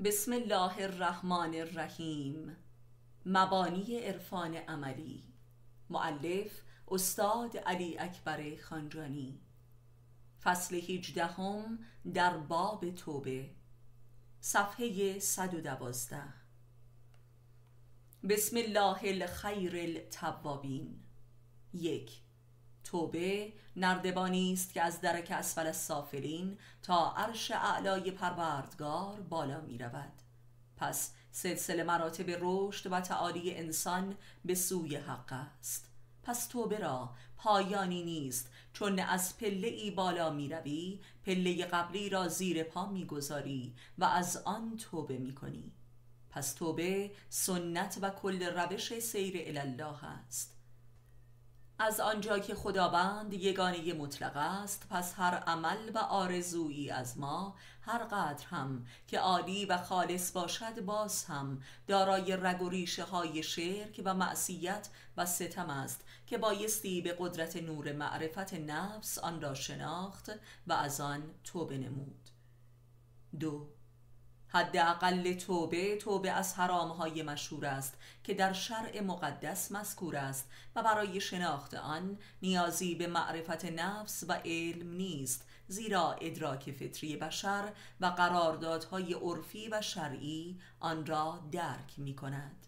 بسم الله الرحمن الرحیم. مبانی عرفان عملی. مؤلف استاد علی اکبر خانجانی. فصل 18 در باب توبه، صفحه 112. بسم الله الخیر التوابین. 1. توبه نردبانی است که از درک اسفل السافلین تا عرش اعلای پروردگار بالا می رود. پس سلسله مراتب رشد و تعالی انسان به سوی حق است. پس توبه را پایانی نیست، چون از پله ای بالا می روی پله قبلی را زیر پا می گذاری و از آن توبه می کنی. پس توبه سنت و کل روش سیر الله است. از آنجا که خداوند یگانه مطلق است، پس هر عمل و آرزویی از ما هر قدر هم که عالی و خالص باشد، باز هم دارای رگ و ریشه های شرک و معصیت و ستم است که بایستی به قدرت نور معرفت نفس آن را شناخت و از آن توبه نمود. 2. حداقل توبه از حرامهای مشهور است که در شرع مقدس مذکور است و برای شناخت آن نیازی به معرفت نفس و علم نیست، زیرا ادراک فطری بشر و قراردادهای عرفی و شرعی آن را درک می کند.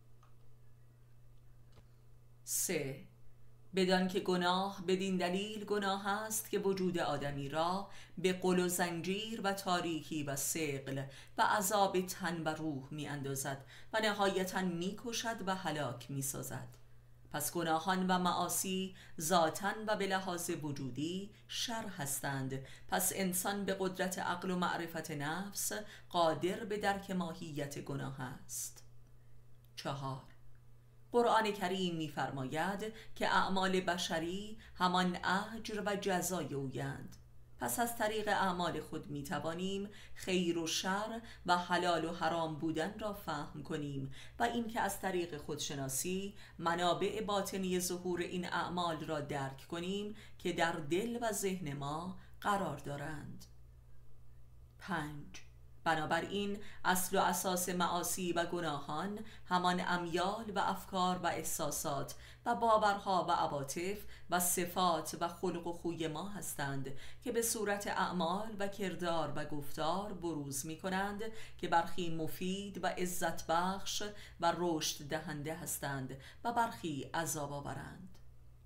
3. بدان که گناه بدین دلیل گناه است که وجود آدمی را به قل و زنجیر و تاریکی و ثقل و عذاب تن و روح می اندازد و نهایتاً می کشد و هلاک می سازد. پس گناهان و معاصی ذاتاً و به لحاظ وجودی شر هستند. پس انسان به قدرت عقل و معرفت نفس قادر به درک ماهیت گناه است. 4. قرآن کریم می‌فرماید که اعمال بشری همان اجر و جزای اویند. پس از طریق اعمال خود می‌توانیم خیر و شر و حلال و حرام بودن را فهم کنیم و اینکه از طریق خودشناسی منابع باطنی ظهور این اعمال را درک کنیم که در دل و ذهن ما قرار دارند. 5. بنابراین اصل و اساس معاصی و گناهان همان امیال و افکار و احساسات و باورها و عواطف و صفات و خلق و خوی ما هستند که به صورت اعمال و کردار و گفتار بروز می کنند که برخی مفید و عزت بخش و رشد دهنده هستند و برخی عذاب آورند.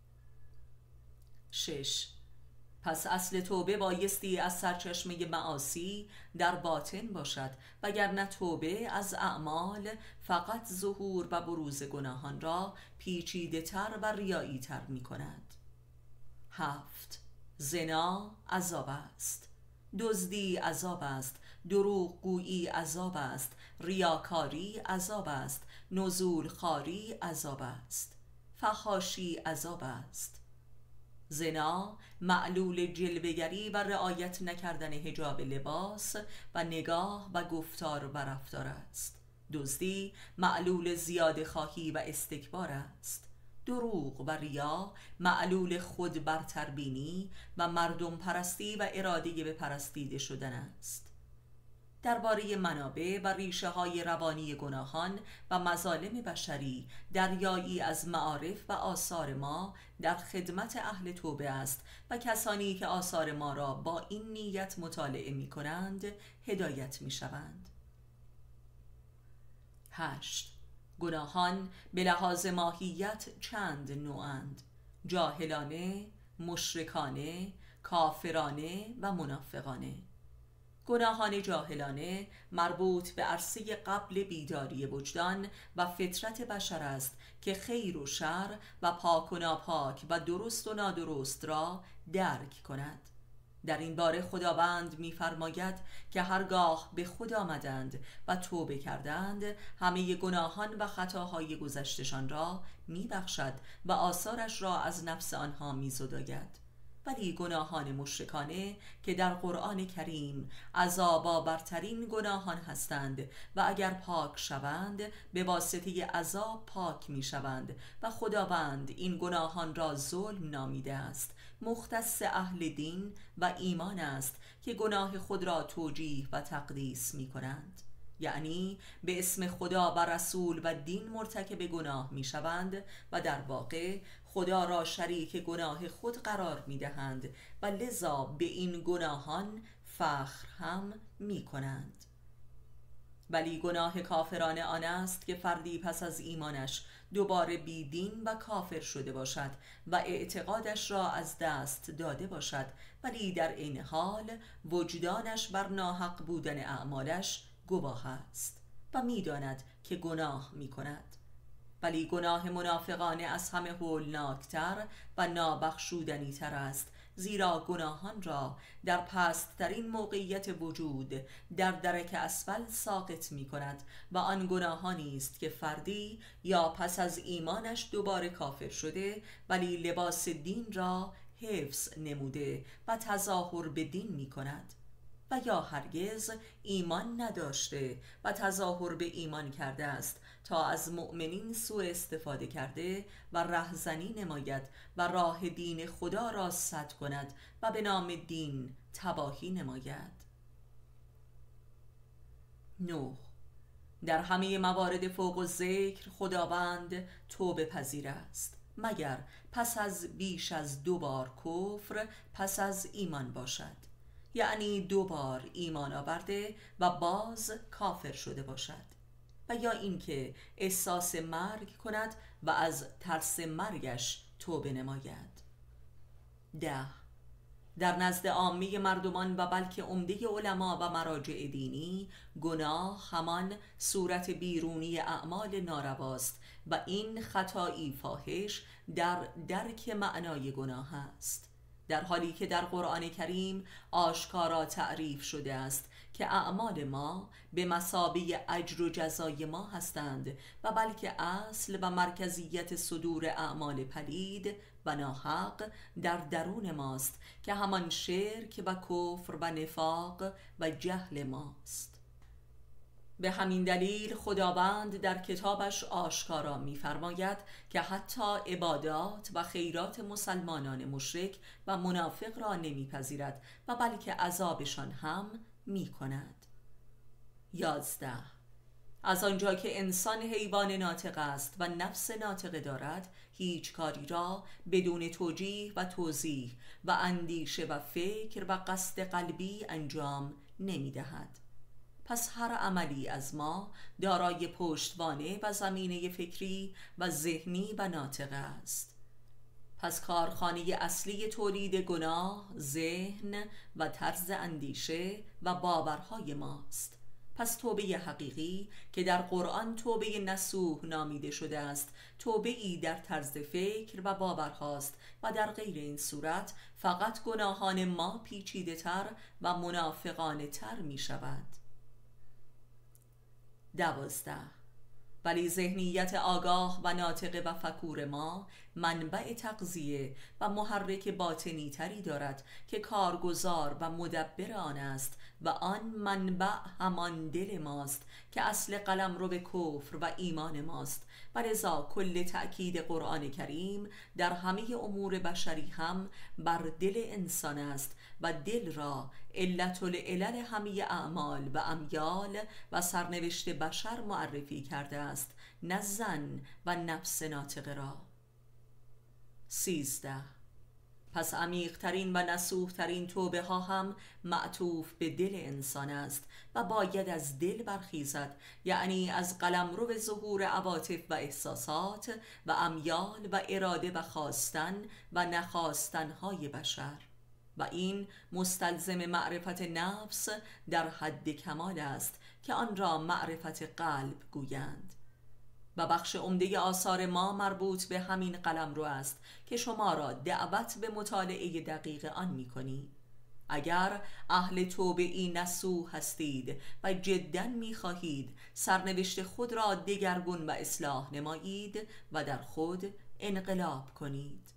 6. پس اصل توبه بایستی از سرچشمه معاصی در باطن باشد، وگرنه توبه از اعمال فقط ظهور و بروز گناهان را پیچیده تر و ریایی تر می کند. 7. زنا عذاب است، دزدی عذاب است، دروغ گویی عذاب است، ریاکاری عذاب است، نزول خواری عذاب است، فحاشی عذاب است. زنا معلول جلوه‌گری و رعایت نکردن حجاب لباس و نگاه و گفتار و رفتار است. دزدی معلول زیاده خواهی و استکبار است. دروغ و ریا معلول خود برتربینی و مردم پرستی و اراده به پرستیده شدن است. درباره منابع و ریشه های روانی گناهان و مظالم بشری دریایی از معارف و آثار ما در خدمت اهل توبه است و کسانی که آثار ما را با این نیت مطالعه می کنند هدایت می شوند. 8. گناهان به لحاظ ماهیت چند نوعند: جاهلانه، مشرکانه، کافرانه و منافقانه. گناهان جاهلانه مربوط به عرصه قبل بیداری وجدان و فطرت بشر است که خیر و شر و پاک و ناپاک و درست و نادرست را درک کند. در این باره خداوند می‌فرماید که هرگاه به خود آمدند و توبه کردند، همه گناهان و خطاهای گذشتشان را می‌بخشد و آثارش را از نفس آنها می‌زداید. ولی گناهان مشرکانه که در قرآن کریم عذاب‌آورترین گناهان هستند و اگر پاک شوند به واسطه عذاب پاک می شوند و خداوند این گناهان را ظلم نامیده است، مختص اهل دین و ایمان است که گناه خود را توجیه و تقدیس می کنند. یعنی به اسم خدا و رسول و دین مرتکب گناه می شوند و در واقع خدا را شریک گناه خود قرار می دهند و لذا به این گناهان فخر هم می کنند. ولی گناه کافرانه آن است که فردی پس از ایمانش دوباره بیدین و کافر شده باشد و اعتقادش را از دست داده باشد، ولی در این حال وجدانش بر ناحق بودن اعمالش گواه است و می‌داند که گناه می‌کند. ولی گناه منافقانه از همه هولناکتر و نابخشودنی تر است، زیرا گناهان را در پست‌ترین موقعیت وجود در درک اسفل ساقط می کند و آن گناهانی است که فردی یا پس از ایمانش دوباره کافر شده ولی لباس دین را حفظ نموده و تظاهر به دین می کند، و یا هرگز ایمان نداشته و تظاهر به ایمان کرده است تا از مؤمنین سوء استفاده کرده و رهزنی نماید و راه دین خدا را سد کند و به نام دین تباهی نماید. 9. در همه موارد فوق الذکر خداوند توبه پذیر است، مگر پس از بیش از 2 بار کفر پس از ایمان باشد، یعنی 2 بار ایمان آورده و باز کافر شده باشد، و یا اینکه احساس مرگ کند و از ترس مرگش توبه نماید. 10. در نزد عامه مردمان و بلکه عمده علما و مراجع دینی، گناه همان صورت بیرونی اعمال نارواست و این خطایی فاحش در درک معنای گناه است، در حالی که در قرآن کریم آشکارا تعریف شده است که اعمال ما به مثابه اجر و جزای ما هستند و بلکه اصل و مرکزیت صدور اعمال پلید و ناحق در درون ماست که همان شرک و کفر و نفاق و جهل ماست. به همین دلیل خداوند در کتابش آشکارا می‌فرماید که حتی عبادات و خیرات مسلمانان مشرک و منافق را نمی‌پذیرد و بلکه عذابشان هم می‌کند. 11. از آنجا که انسان حیوان ناطق است و نفس ناطقه دارد، هیچ کاری را بدون توجیه و توضیح و اندیشه و فکر و قصد قلبی انجام نمی‌دهد. پس هر عملی از ما دارای پشتوانه و زمینه فکری و ذهنی و ناطقه است. پس کارخانه اصلی تولید گناه ذهن و طرز اندیشه و باورهای ماست. پس توبه حقیقی که در قرآن توبه نصوح نامیده شده است، توبه ای در طرز فکر و باورهاست و در غیر این صورت فقط گناهان ما پیچیده تر و منافقانه تر می شود. 12. ولی ذهنیت آگاه و ناطق و فکور ما منبع تغذیه و محرک باطنی تری دارد که کارگزار و مدبر آن است و آن منبع همان دل ماست که اصل قلمرو به کفر و ایمان ماست، و لذا کل تأکید قرآن کریم در همه امور بشری هم بر دل انسان است و دل را علت العلل همه اعمال و امیال و سرنوشت بشر معرفی کرده است، نه زن و نفس ناطقه را. 13. پس عمیق‌ترین و نصوح‌ترین توبه ها هم معطوف به دل انسان است و باید از دل برخیزد، یعنی از قلمرو ظهور عواطف و احساسات و امیال و اراده و خواستن و نخواستن‌های بشر، و این مستلزم معرفت نفس در حد کمال است که آن را معرفت قلب گویند. و بخش عمده آثار ما مربوط به همین قلمرو است که شما را دعوت به مطالعه دقیق آن می‌کنی. اگر اهل توبه ای نصوح هستید و جداً می‌خواهید سرنوشت خود را دگرگون و اصلاح نمایید و در خود انقلاب کنید.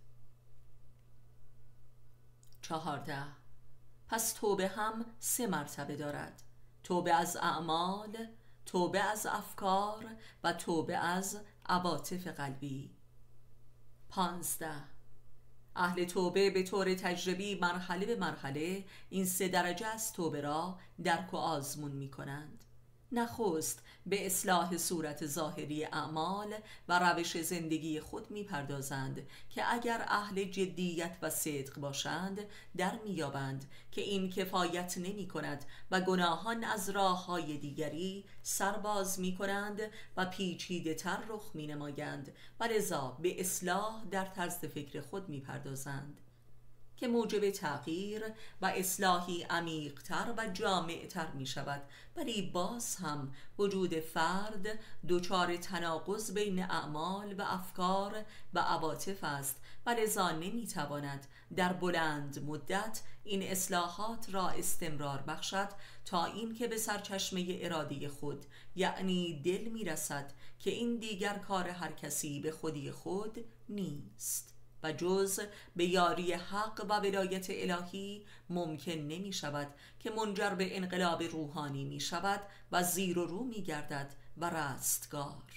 14. پس توبه هم 3 مرتبه دارد: توبه از اعمال، توبه از افکار و توبه از عواطف قلبی. 15. اهل توبه به طور تجربی مرحله به مرحله این 3 درجه از توبه را درک و آزمون می کنند. نخست به اصلاح صورت ظاهری اعمال و روش زندگی خود می‌پردازند که اگر اهل جدیت و صدق باشند در می‌یابند که این کفایت نمی‌کند و گناهان از راه‌های دیگری سرباز می‌کنند و پیچیده‌تر رخ می‌نمایند و لذا به اصلاح در طرز فکر خود می‌پردازند که موجب تغییر و اصلاحی عمیق‌تر و جامع‌تر می شود، ولی باز هم وجود فرد دچار تناقض بین اعمال و افکار و عواطف است و لذا نمی تواند در بلند مدت این اصلاحات را استمرار بخشد تا این که به سرچشمه اراده خود یعنی دل می رسد که این دیگر کار هر کسی به خودی خود نیست و جز به یاری حق و ولایت الهی ممکن نمی شود که منجر به انقلاب روحانی می شود و زیر و رو می گردد و رستگار.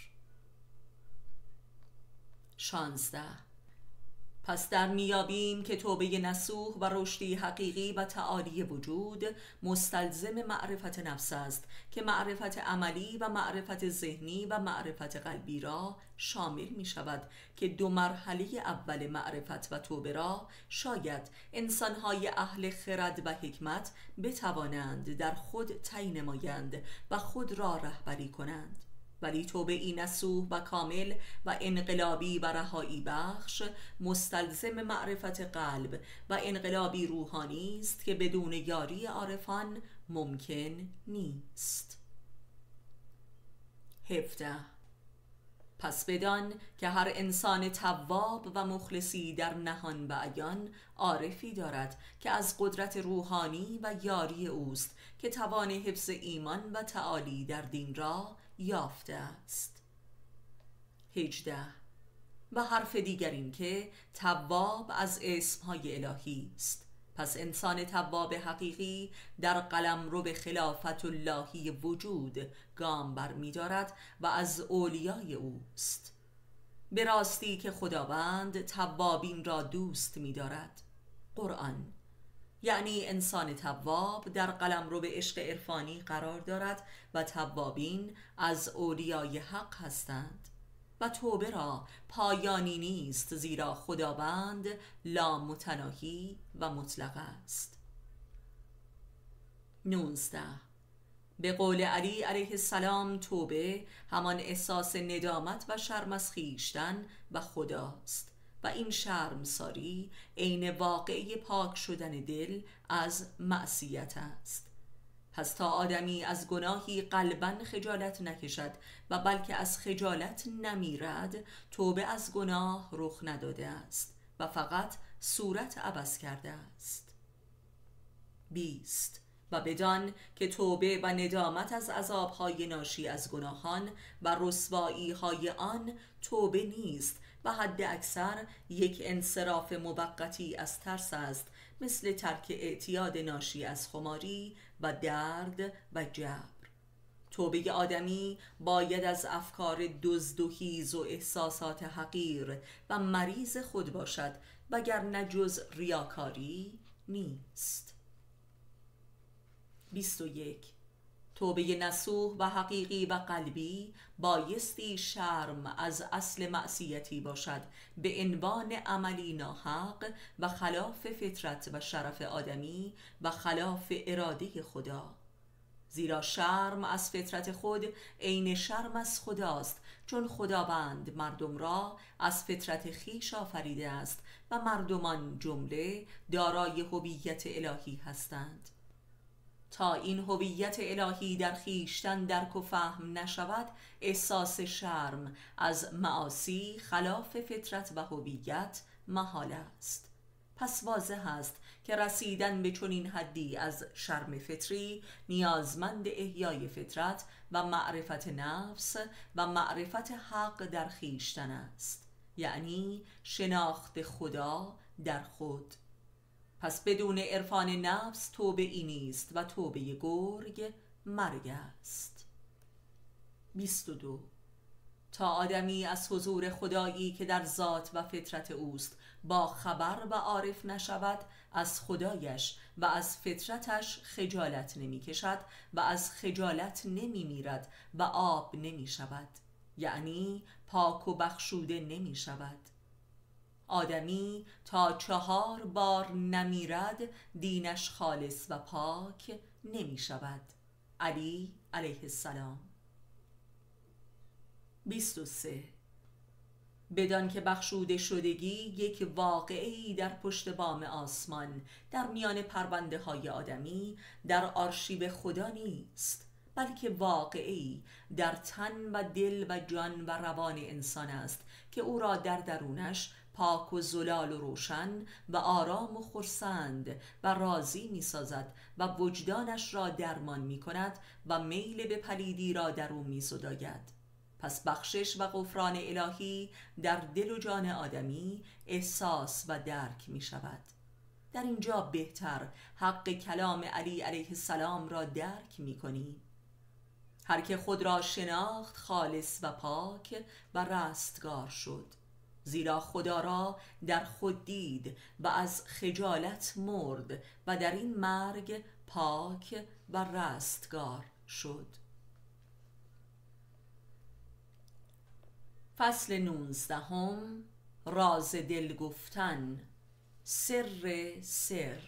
16. پس در میابیم که توبه نصوح و رشدی حقیقی و تعالی وجود مستلزم معرفت نفس است که معرفت عملی و معرفت ذهنی و معرفت قلبی را شامل می شود که دو مرحله اول معرفت و توبه را شاید انسانهای اهل خرد و حکمت بتوانند در خود طی نمایند و خود را رهبری کنند، ولی توبه این نصوح و کامل و انقلابی و رهایی بخش مستلزم معرفت قلب و انقلابی روحانی است که بدون یاری عارفان ممکن نیست. 17. پس بدان که هر انسان تواب و مخلصی در نهان و عیان عارفی دارد که از قدرت روحانی و یاری اوست که توان حفظ ایمان و تعالی در دین را یافته است. 18. و حرف دیگر این که تواب از اسمهای الهی است. پس انسان تواب حقیقی در قلمرو به خلافت اللهی وجود گام بر می دارد و از اولیای اوست. به راستی که خداوند توابین را دوست می دارد. قرآن. یعنی انسان تواب در قلمرو به عشق عرفانی قرار دارد و توابین از اولیای حق هستند و توبه را پایانی نیست، زیرا خداوند لا متناهی و مطلق است. 19. به قول علی علیه السلام توبه همان احساس ندامت و شرم از خویشتن و خداست و این شرمساری عین واقعه پاک شدن دل از معصیت است. پس تا آدمی از گناهی قلباً خجالت نکشد و بلکه از خجالت نمیرد، توبه از گناه رخ نداده است و فقط صورت عوض کرده است. 20. و بدان که توبه و ندامت از عذابهای ناشی از گناهان و رسوایی‌های آن توبه نیست و حد اکثر یک انصراف موقتی از ترس است، مثل ترک اعتیاد ناشی از خماری و درد و جبر. توبه آدمی باید از افکار دزد و هیز و احساسات حقیر و مریض خود باشد، وگرنه جز ریاکاری نیست. 21. توبه نصوح و حقیقی و قلبی بایستی شرم از اصل معصیتی باشد به عنوان عملی ناحق و خلاف فطرت و شرف آدمی و خلاف اراده خدا، زیرا شرم از فطرت خود عین شرم از خداست، چون خداوند مردم را از فطرت خویش آفریده است و مردمان جمله دارای هویت الهی هستند. تا این هویت الهی در خویشتن درک و فهم نشود، احساس شرم از معاصی خلاف فطرت و هویت محال است. پس واضح است که رسیدن به چنین حدی از شرم فطری نیازمند احیای فطرت و معرفت نفس و معرفت حق در خویشتن است، یعنی شناخت خدا در خود. پس بدون عرفان نفس توبه ای نیست و توبه گرگ مرگ است. 22. تا آدمی از حضور خدایی که در ذات و فطرت اوست با خبر و عارف نشود، از خدایش و از فطرتش خجالت نمی کشد و از خجالت نمی میرد و آب نمی شود، یعنی پاک و بخشوده نمی شود. آدمی تا 4 بار نمیرد دینش خالص و پاک نمی شود. علی علیه السلام. 23. بدان که بخشوده شدگی یک واقعی در پشت بام آسمان در میان پرونده های آدمی در آرشیو خدا نیست، بلکه واقعی در تن و دل و جان و روان انسان است که او را در درونش پاک و زلال و روشن و آرام و خرسند و راضی می سازد و وجدانش را درمان می کند و میل به پلیدی را در او می زداید. پس بخشش و غفران الهی در دل و جان آدمی احساس و درک می شود. در اینجا بهتر حق کلام علی علیه السلام را درک می کنیم. هر که خود را شناخت خالص و پاک و رستگار شد، زیرا خدا را در خود دید و از خجالت مرد و در این مرگ پاک و رستگار شد. فصل 19. راز دل گفتن. سر.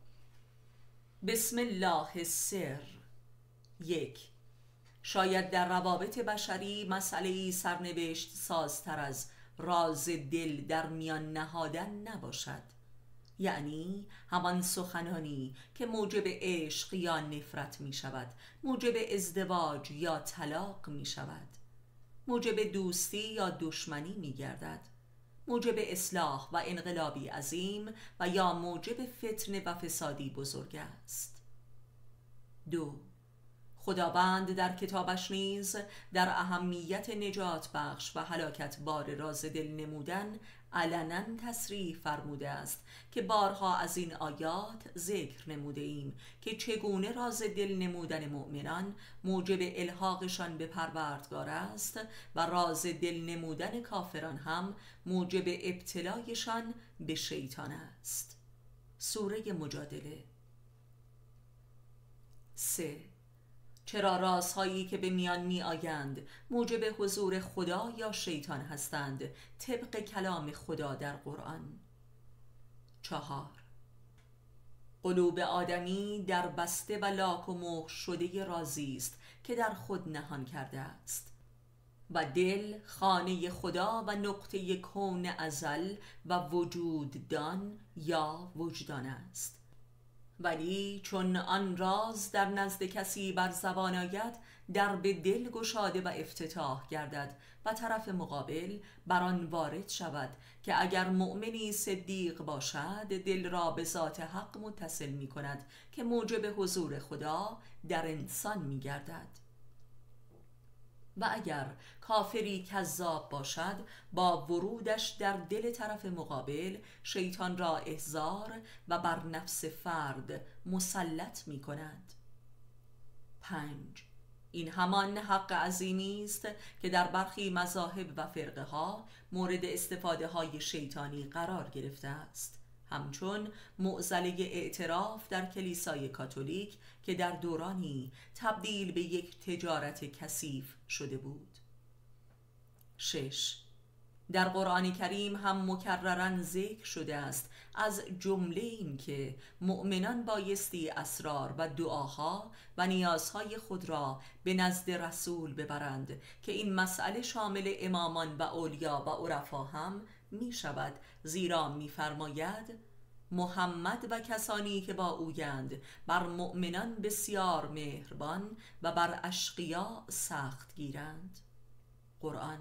بسم الله السر. 1. شاید در روابط بشری مسئله‌ای سرنوشت سازتر از راز دل در میان نهادن نباشد، یعنی همان سخنانی که موجب عشق یا نفرت می شود، موجب ازدواج یا طلاق می شود، موجب دوستی یا دشمنی می گردد، موجب اصلاح و انقلابی عظیم و یا موجب فتنه و فسادی بزرگ است. 2. خداوند در کتابش نیز در اهمیت نجات بخش و هلاکت بار راز دل نمودن علنا تصریح فرموده است که بارها از این آیات ذکر نموده ایم که چگونه راز دل نمودن مؤمنان موجب الحاقشان به پروردگار است و راز دل نمودن کافران هم موجب ابتلایشان به شیطان است. سوره مجادله. 3. چرا رازهایی که به میان می آیند موجب حضور خدا یا شیطان هستند طبق کلام خدا در قرآن؟ 4. قلوب آدمی در بسته و لاک و مهر شده رازی است که در خود نهان کرده است و دل خانه خدا و نقطه کون ازل و وجود دان یا وجدان است. ولی چون آن راز در نزد کسی بر زبان آید، در به دل گشاده و افتتاح گردد و طرف مقابل بر آن وارد شود که اگر مؤمنی صدیق باشد دل را به ذات حق متصل می کند که موجب حضور خدا در انسان می گردد. و اگر کافری کذاب باشد با ورودش در دل طرف مقابل شیطان را احضار و بر نفس فرد مسلط می کند. 5. این همان حق عظیمی است که در برخی مذاهب و فرقه ها مورد استفاده های شیطانی قرار گرفته است، همچون معضله اعتراف در کلیسای کاتولیک که در دورانی تبدیل به یک تجارت کثیف شده بود. 6. در قرآن کریم هم مکرراً ذکر شده است از جمله این که مؤمنان بایستی اسرار و دعاها و نیازهای خود را به نزد رسول ببرند که این مسئله شامل امامان و اولیا و عرفا هم می شود، زیرا می فرماید محمد و کسانی که با اویند بر مؤمنان بسیار مهربان و بر اشقیا سخت گیرند. قرآن.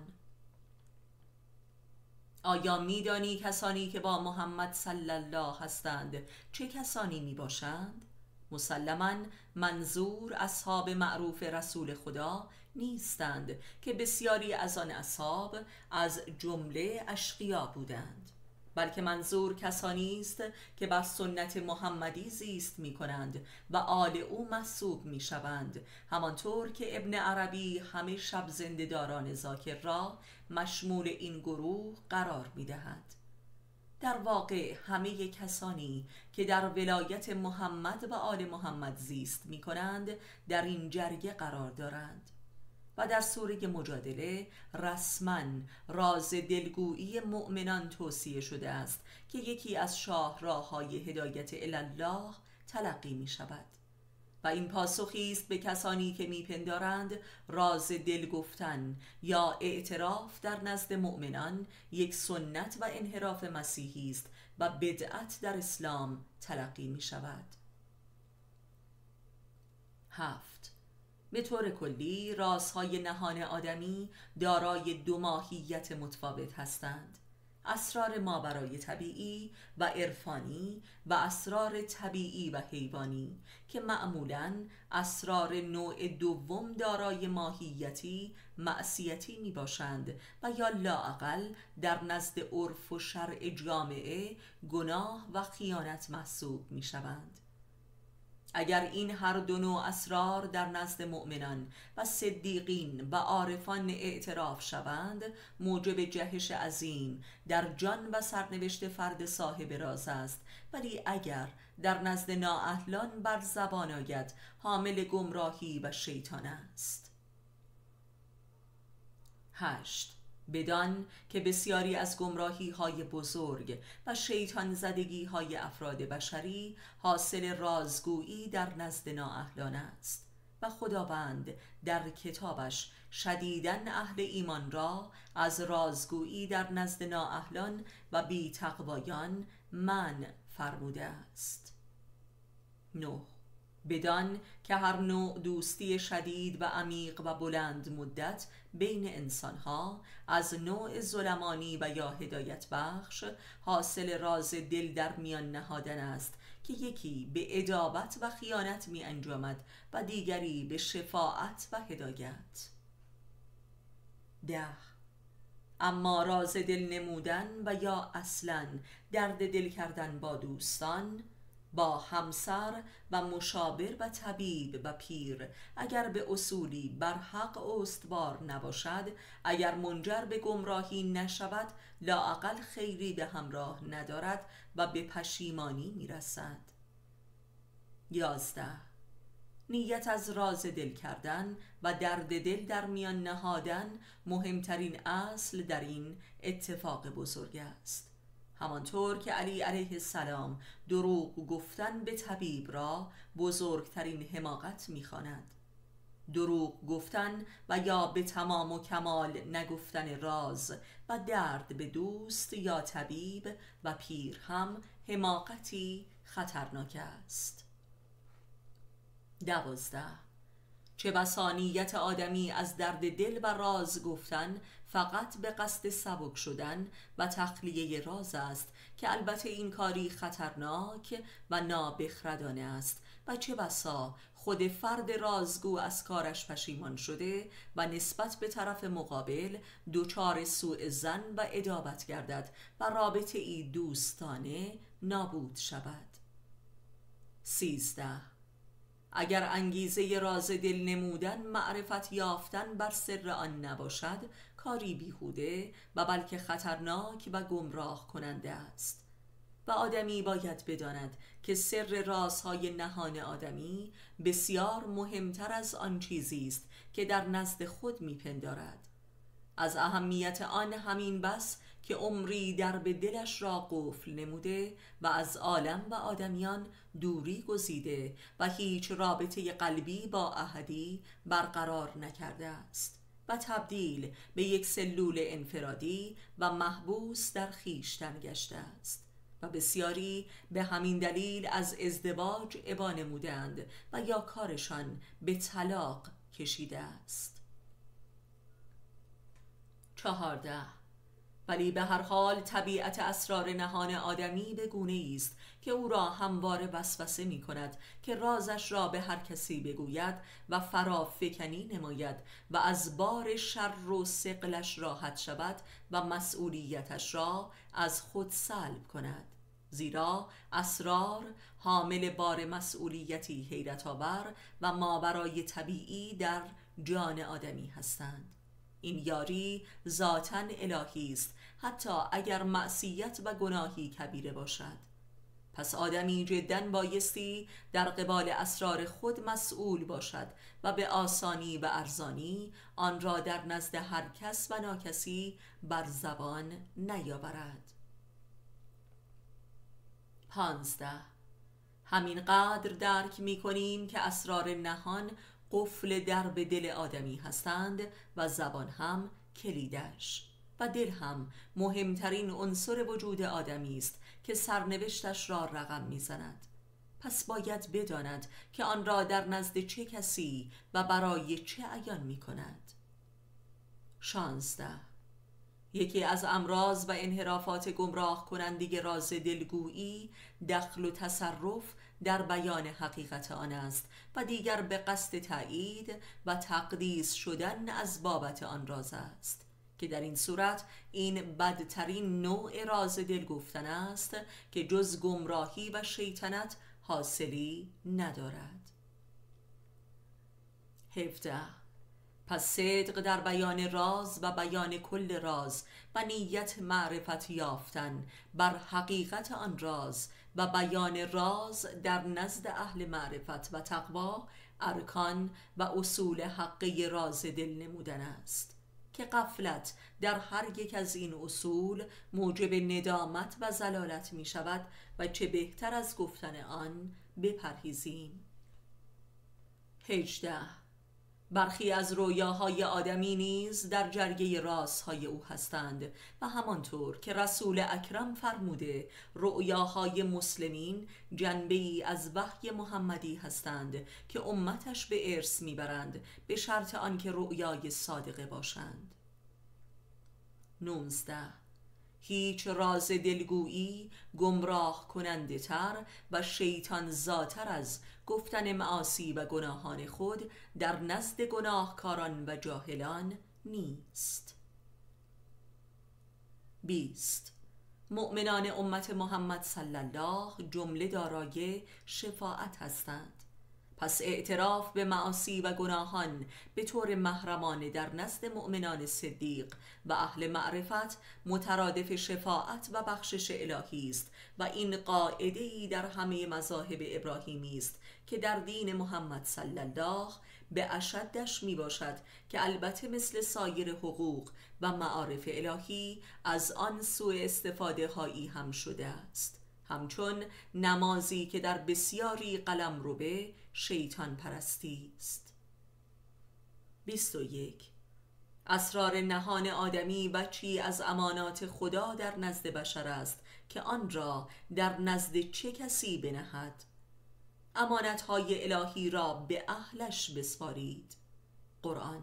آیا میدانی کسانی که با محمد صلی الله هستند چه کسانی می باشند؟ مسلماً منظور اصحاب معروف رسول خدا نیستند که بسیاری از آن اصحاب از جمله اشقیا بودند. بلکه منظور کسانی است که بر سنت محمدی زیست می کنند و آل او محسوب می شوند، همانطور که ابن عربی همه شب زنده‌داران ذاکر را مشمول این گروه قرار می دهد. در واقع همه کسانی که در ولایت محمد و آل محمد زیست می کنند در این جریه قرار دارند. و در سوره مجادله رسما راز دلگویی مؤمنان توصیه شده است که یکی از شاهراه‌های هدایت الله تلقی می شود و این پاسخی است به کسانی که میپندارند راز دل گفتن یا اعتراف در نزد مؤمنان یک سنت و انحراف مسیحی است و بدعت در اسلام تلقی می شود. 7. به طور کلی رازهای نهان آدمی دارای دو ماهیت متفاوت هستند: اسرار ماورای طبیعی و عرفانی و اسرار طبیعی و حیوانی که معمولاً اسرار نوع دوم دارای ماهیتی معصیتی می باشند و یا لااقل در نزد عرف و شرع جامعه گناه و خیانت محسوب می شوند. اگر این هر دو نوع اسرار در نزد مؤمنان و صدیقین و عارفان اعتراف شوند، موجب جهش عظیم در جان و سرنوشت فرد صاحب راز است، ولی اگر در نزد نااهلان بر زبان آید، حامل گمراهی و شیطان است. 8. بدان که بسیاری از گمراهی های بزرگ و شیطان زدگی های افراد بشری حاصل رازگویی در نزد نااهلان است و خداوند در کتابش شدیداً اهل ایمان را از رازگویی در نزد نااهلان و بی تقوایان منع فرموده است. 9. بدان که هر نوع دوستی شدید و عمیق و بلند مدت بین انسانها از نوع ظلمانی و یا هدایت بخش حاصل راز دل در میان نهادن است که یکی به عداوت و خیانت می انجامد و دیگری به شفاعت و هدایت. 10. اما راز دل نمودن و یا اصلاً درد دل کردن با دوستان، با همسر و مشاور و طبیب و پیر اگر به اصولی بر حق استوار نباشد، اگر منجر به گمراهی نشود، لااقل خیری به همراه ندارد و به پشیمانی میرسد. 11. نیت از راز دل کردن و درد دل در میان نهادن مهمترین اصل در این اتفاق بزرگ است. همانطور که علی علیه السلام دروغ گفتن به طبیب را بزرگترین حماقت می‌خواند، دروغ گفتن و یا به تمام و کمال نگفتن راز و درد به دوست یا طبیب و پیر هم حماقتی خطرناک است. 12. چه بسا نیت آدمی از درد دل و راز گفتن فقط به قصد سبک شدن و تخلیه راز است که البته این کاری خطرناک و نابخردانه است و چه بسا خود فرد رازگو از کارش پشیمان شده و نسبت به طرف مقابل دچار سوء ظن و عداوت گردد و رابطه ای دوستانه نابود شود. 13. اگر انگیزه راز دل نمودن معرفت یافتن بر سر آن نباشد، کاری بیهوده و بلکه خطرناک و گمراه کننده است و آدمی باید بداند که سر رازهای نهان آدمی بسیار مهمتر از آن چیزی است که در نزد خود میپندارد. از اهمیت آن همین بس که عمری در به دلش را قفل نموده و از عالم و آدمیان دوری گزیده و هیچ رابطه قلبی با احدی برقرار نکرده است و تبدیل به یک سلول انفرادی و محبوس در خویشتن گشته است و بسیاری به همین دلیل از ازدواج ابا نمودند و یا کارشان به طلاق کشیده است. 14. ولی به هر حال طبیعت اسرار نهان آدمی به گونه است که او را همواره وسوسه می کند که رازش را به هر کسی بگوید و فرافکنی نماید و از بار شر و ثقلش راحت شود و مسئولیتش را از خود سلب کند، زیرا اسرار حامل بار مسئولیتی حیرت آور و ماورای طبیعی در جان آدمی هستند. این یاری ذاتاً الهی است، حتی اگر معصیت و گناهی کبیره باشد. پس آدمی جداً بایستی در قبال اسرار خود مسئول باشد و به آسانی و ارزانی آن را در نزد هر کس و ناکسی بر زبان نیاورد. 15. همین قدر درک می کنیم که اسرار نهان قفل درب دل آدمی هستند و زبان هم کلیدش، و دل هم مهمترین عنصر وجود آدمی است که سرنوشتش را رقم میزند. پس باید بداند که آن را در نزد چه کسی و برای چه عیان می کند. 16. یکی از امراض و انحرافات گمراه کننده راز دلگویی دخل و تصرف در بیان حقیقت آن است و دیگر به قصد تأیید و تقدیس شدن از بابت آن راز است، که در این صورت این بدترین نوع راز دل گفتن است که جز گمراهی و شیطنت حاصلی ندارد. 17. پس صدق در بیان راز و بیان کل راز و نیت معرفت یافتن بر حقیقت آن راز و بیان راز در نزد اهل معرفت و تقوا ارکان و اصول حقی راز دل نمودن است، که غفلت در هر یک از این اصول موجب ندامت و ضلالت می شود و چه بهتر از گفتن آن بپرهیزیم. 18. برخی از رویاهای آدمی نیز در جریه رازهای او هستند و همانطور که رسول اکرم فرموده رؤیاهای مسلمین جنبه‌ای از وحی محمدی هستند که امتش به ارث میبرند به شرط آنکه رؤیای صادقه باشند. 19. هیچ راز دلگویی گمراه کننده تر و شیطان زاتر از گفتن معاصی و گناهان خود در نزد گناهکاران و جاهلان نیست. 20. مؤمنان امت محمد صلی الله جمله دارای شفاعت هستند. پس اعتراف به معاصی و گناهان به طور محرمانه در نزد مؤمنان صدیق و اهل معرفت مترادف شفاعت و بخشش الهی است و این قاعده‌ای در همه مذاهب ابراهیمی است که در دین محمد صلی الله به اشدش می باشد، که البته مثل سایر حقوق و معارف الهی از آن سوء استفاده هایی هم شده است، همچون نمازی که در بسیاری قلمرو شیطان پرستی است. 21. اسرار نهان آدمی بچی از امانات خدا در نزد بشر است که آن را در نزد چه کسی بنهد. امانتهای الهی را به اهلش بسپارید. قرآن.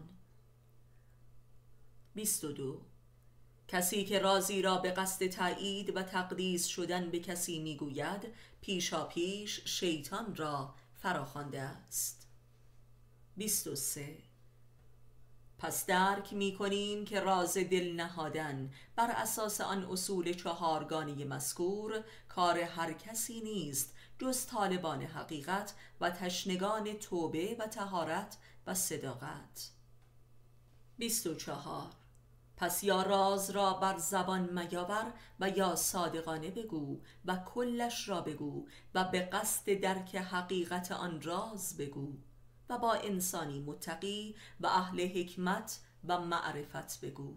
22. کسی که رازی را به قصد تأیید و تقدیس شدن به کسی میگوید پیشا پیش شیطان را فراخوانده است. 23. پس درک می کنیم که راز دل نهادن بر اساس آن اصول چهارگانه مذکور کار هر کسی نیست جز طالبان حقیقت و تشنگان توبه و طهارت و صداقت. 24. پس یا راز را بر زبان میاور و یا صادقانه بگو و کلش را بگو و به قصد درک حقیقت آن راز بگو و با انسانی متقی و اهل حکمت و معرفت بگو.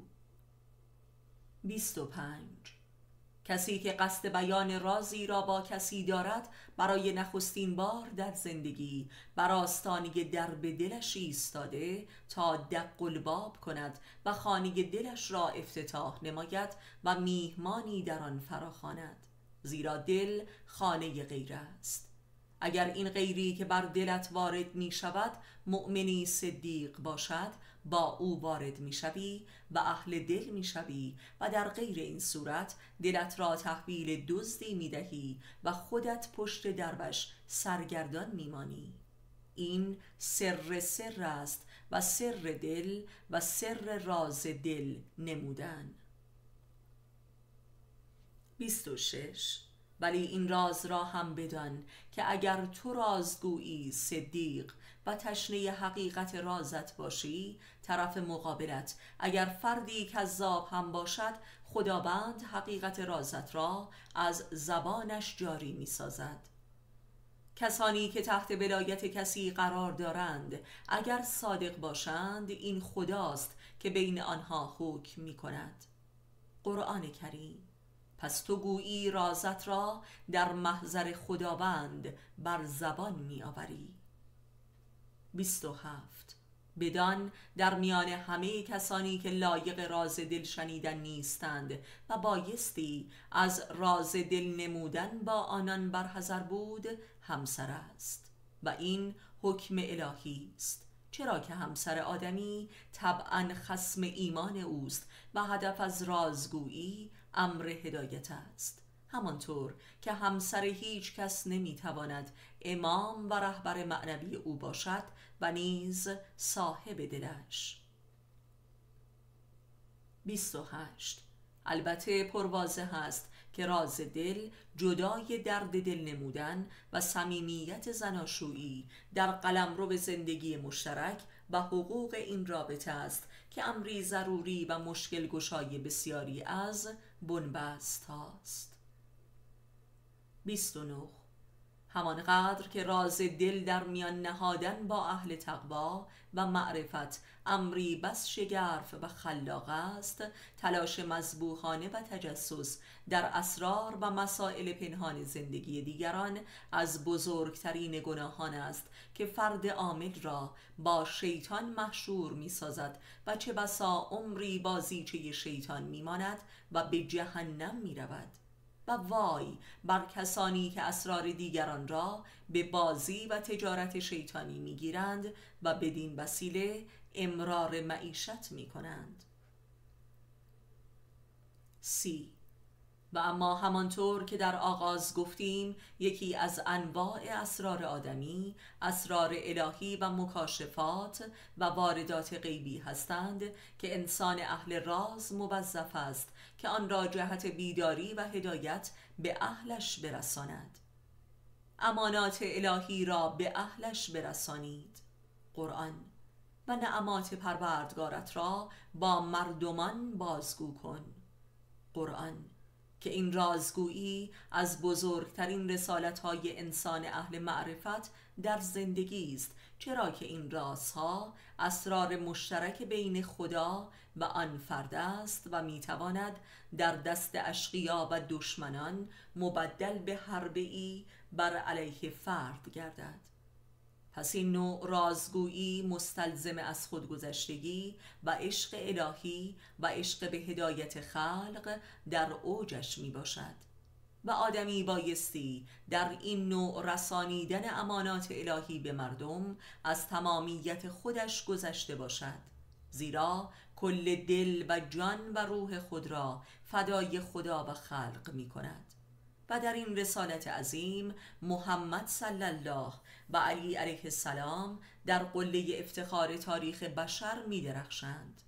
25. کسی که قصد بیان رازی را با کسی دارد برای نخستین بار در زندگی بر آستانه درب دلش ایستاده تا دق الباب کند و خانه دلش را افتتاح نماید و میهمانی در آن فراخواند، زیرا دل خانه غیر است. اگر این غیری که بر دلت وارد می شود مؤمنی صدیق باشد با او وارد میشوی و اهل دل میشوی و در غیر این صورت دلت را تحویل دزدی میدهی و خودت پشت دربش سرگردان میمانی. این سر است و سر دل و سر راز دل نمودن. 26. ولی این راز را هم بدان که اگر تو رازگویی صدیق و تشنه حقیقت رازت باشی، طرف مقابلت اگر فردی کذاب هم باشد، خداوند حقیقت رازت را از زبانش جاری می سازد. کسانی که تحت ولایت کسی قرار دارند اگر صادق باشند، این خداست که بین آنها حکم می کند. قرآن کریم. پس تو گویی رازت را در محضر خداوند بر زبان می آوری. 27. بدان در میان همه کسانی که لایق راز دل شنیدن نیستند و بایستی از راز دل نمودن با آنان برحذر بود، همسر است و این حکم الهی است، چرا که همسر آدمی طبعا خصم ایمان اوست و هدف از رازگویی امر هدایت است، همانطور که همسر هیچ کس نمیتواند امام و رهبر معنوی او باشد و نیز صاحب دلش. 28. البته پرواضح است که راز دل جدای درد دل نمودن و صمیمیت زناشویی در قلمرو زندگی مشترک و حقوق این رابطه است که امری ضروری و مشکل گشای بسیاری از بنبست هاست. 29. همانقدر که راز دل در میان نهادن با اهل تقوا و معرفت امری بس شگرف و خلاق است، تلاش مذبوحانه و تجسس در اسرار و مسائل پنهان زندگی دیگران از بزرگترین گناهان است که فرد عامل را با شیطان محشور می سازد و چه بسا عمری بازیچه شیطان می ماند و به جهنم می رود. و وای بر کسانی که اسرار دیگران را به بازی و تجارت شیطانی میگیرند و بدین وسیله امرار معیشت میکنند. 30. و اما همانطور که در آغاز گفتیم، یکی از انواع اسرار آدمی اسرار الهی و مکاشفات و واردات غیبی هستند که انسان اهل راز موظف است که آن را جهت بیداری و هدایت به اهلش برساند. امانات الهی را به اهلش برسانید. قرآن. و نعمات پروردگارت را با مردمان بازگو کن. قرآن. که این رازگویی از بزرگترین رسالت‌های انسان اهل معرفت در زندگی است، چرا که این رازها اسرار مشترک بین خدا و آن فرد است و میتواند در دست اشقیا و دشمنان مبدل به حربه‌ای بر علیه فرد گردد. پس این نوع رازگویی مستلزم از خودگذشتگی و عشق الهی و عشق به هدایت خلق در اوجش می باشد و آدمی بایستی در این نوع رسانیدن امانات الهی به مردم از تمامیت خودش گذشته باشد، زیرا کل دل و جان و روح خود را فدای خدا و خلق می کند. و در این رسالت عظیم محمد صلی الله و علی علیه السلام در قله افتخار تاریخ بشر می درخشند.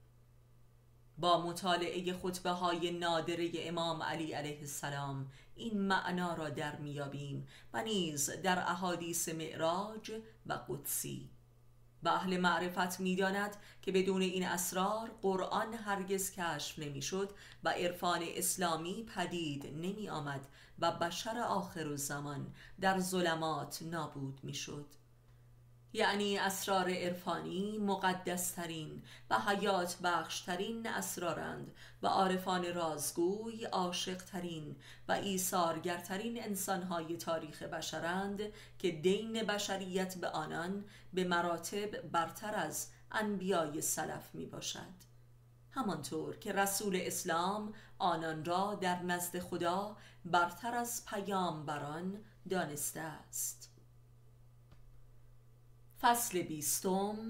با مطالعه خطبه های نادره امام علی علیه السلام این معنا را در میابیم و نیز در احادیث معراج و قدسی. و اهل معرفت می‌داند که بدون این اسرار قرآن هرگز کشف نمی‌شد و عرفان اسلامی پدید نمی آمد و بشر آخرالزمان در ظلمات نابود می‌شد. یعنی اسرار عرفانی مقدسترین و حیات بخشترین اسرارند و عارفان رازگوی عاشقترین و ایثارگرترین انسانهای تاریخ بشرند که دین بشریت به آنان به مراتب برتر از انبیای سلف می باشد، همانطور که رسول اسلام آنان را در نزد خدا برتر از پیامبران دانسته است. فصل 20.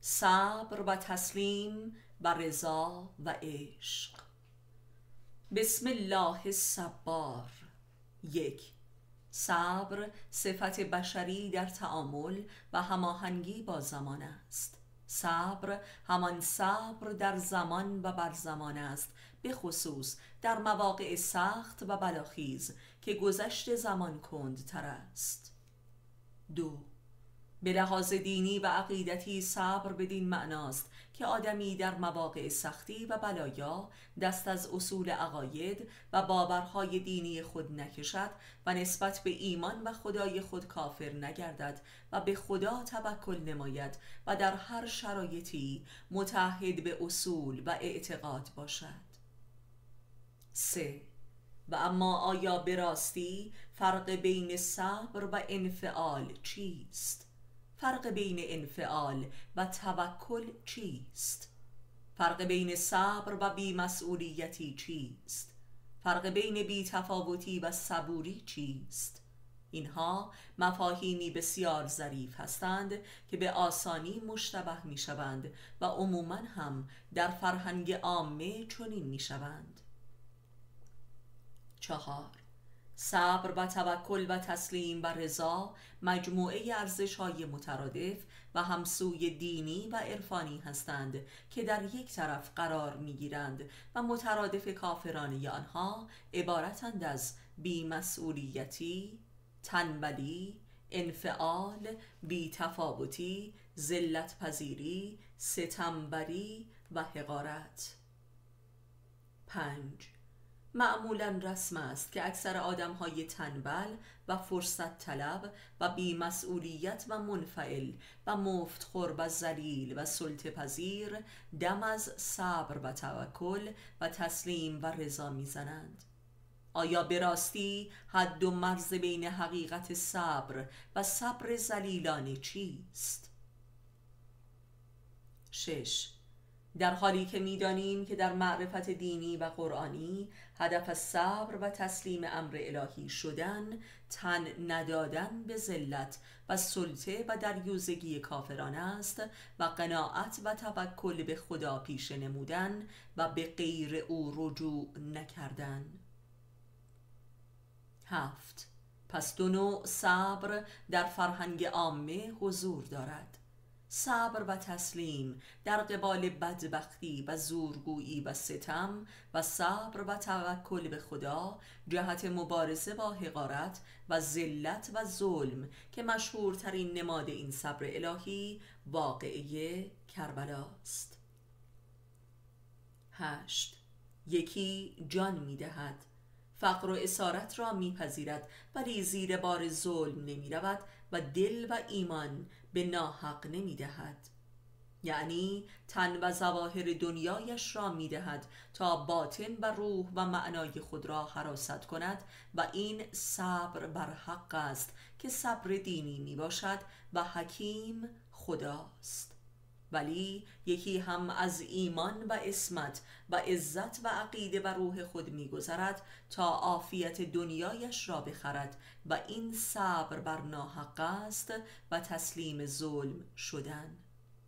صبر و تسلیم و رضا و عشق. بسم الله الصبار. 1. صبر صفت بشری در تعامل و هماهنگی با زمان است. صبر همان صبر در زمان و بر زمان است، به خصوص در مواقع سخت و بلاخیز که گذشت زمان کندتر است. 2. به لحاظ دینی و عقیدتی صبر بدین معناست که آدمی در مواقع سختی و بلایا دست از اصول عقاید و باورهای دینی خود نکشد و نسبت به ایمان و خدای خود کافر نگردد و به خدا توکل نماید و در هر شرایطی متعهد به اصول و اعتقاد باشد. 3. و اما آیا به راستی فرق بین صبر و انفعال چیست؟ فرق بین انفعال و توکل چیست؟ فرق بین صبر و بی‌مسئولیتی چیست؟ فرق بین بی‌تفاوتی و صبوری چیست؟ اینها مفاهیمی بسیار ظریف هستند که به آسانی مشتبه می شوند و عموماً هم در فرهنگ عامه چنین می شوند. 4. صبر و توکل و تسلیم و رضا مجموعه ارزش‌های مترادف و همسوی دینی و عرفانی هستند که در یک طرف قرار می‌گیرند و مترادف کافرانه آنها عبارتند از بی‌مسئولیتی، تنبلی، انفعال، بی‌تفاوتی، ذلت پذیری، ستمبری و حقارت. 5. معمولاً رسم است که اکثر آدم‌های تنبل و فرصت طلب و بی‌مسئولیت و منفعل و مفتخور و ذلیل و سلطه پذیر دم از صبر و توکل و تسلیم و رضا می‌زنند. آیا به راستی حد و مرز بین حقیقت صبر و صبر ذلیلانه چیست؟ 6. در حالی که می‌دانیم که در معرفت دینی و قرآنی هدف از صبر و تسلیم امر الهی شدن، تن ندادن به ذلت و سلطه و دریوزگی کافران است و قناعت و توکل به خدا پیشه نمودن و به غیر او رجوع نکردن. 7. پس دو نوع صبر در فرهنگ عامه حضور دارد: صبر و تسلیم در قبال بدبختی و زورگویی و ستم، و صبر و توکل به خدا جهت مبارزه با حقارت و ذلت و ظلم که مشهورترین نماد این صبر الهی واقعه کربلاست. 8. یکی جان می‌دهد، فقر و اسارت را میپذیرد ولی زیر بار ظلم نمی رود و دل و ایمان به ناحق نمی دهد. یعنی تن و ظواهر دنیایش را می دهد تا باطن و روح و معنای خود را حراست کند و این صبر بر حق است که صبر دینی می باشد و حکیم خداست. ولی یکی هم از ایمان و عصمت و عزت و عقیده و روح خود می‌گذرد تا عافیت دنیایش را بخرد و این صبر بر ناحق است و تسلیم ظلم شدن.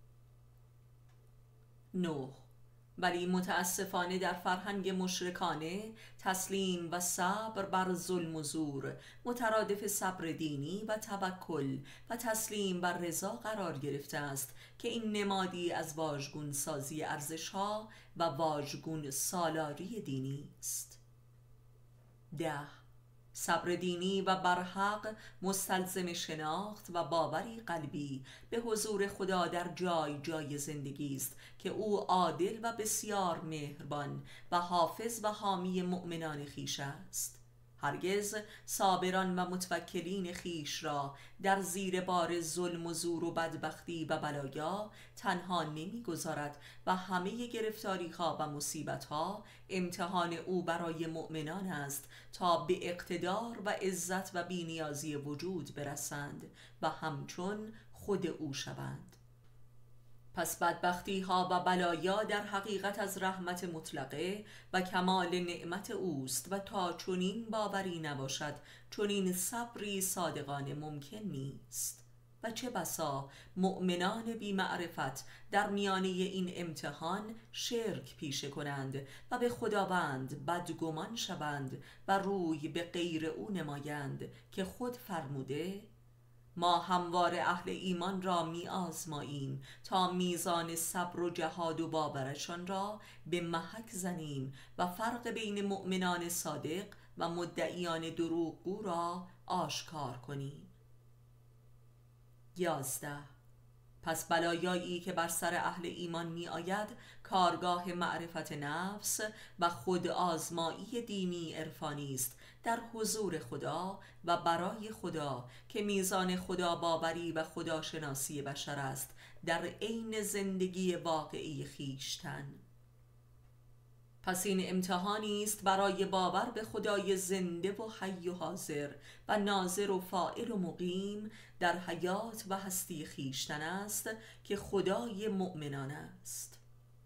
9. ولی متاسفانه در فرهنگ مشرکانه تسلیم و صبر بر ظلم و زور مترادف صبر دینی و توکل و تسلیم بر رضا قرار گرفته است که این نمادی از واژگون سازی ارزش‌ها و واژگون سالاری دینی است. 10. صبر دینی و برحق مستلزم شناخت و باوری قلبی به حضور خدا در جای جای زندگی است که او عادل و بسیار مهربان و حافظ و حامی مؤمنان خویش است. هرگز صابران و متوکلین خویش را در زیر بار ظلم و زور و بدبختی و بلایا تنها نمی‌گذارد و همه گرفتاری‌ها و مصیبت‌ها امتحان او برای مؤمنان است تا به اقتدار و عزت و بی‌نیازی وجود برسند و همچون خود او شوند. پس بدبختی ها و بلایا در حقیقت از رحمت مطلقه و کمال نعمت اوست و تا چنین باوری نباشد چنین صبری صادقانه ممکن نیست. و چه بسا مؤمنان بی معرفت در میانه این امتحان شرک پیشه کنند و به خداوند بدگمان شوند و روی به غیر او نمایند که خود فرموده ما هموار اهل ایمان را می آزماییم تا میزان صبر و جهاد و باورشان را به محک زنیم و فرق بین مؤمنان صادق و مدعیان دروغگو را آشکار کنیم. 11. پس بلایایی که بر سر اهل ایمان می آید کارگاه معرفت نفس و خود آزمایی دینی عرفانی است در حضور خدا و برای خدا که میزان خدا باوری و خداشناسی بشر است در عین زندگی واقعی خیشتن. پس این امتحانی است برای باور به خدای زنده و حی و حاضر و ناظر و فاعل و مقیم در حیات و هستی خیشتن است که خدای مؤمنان است.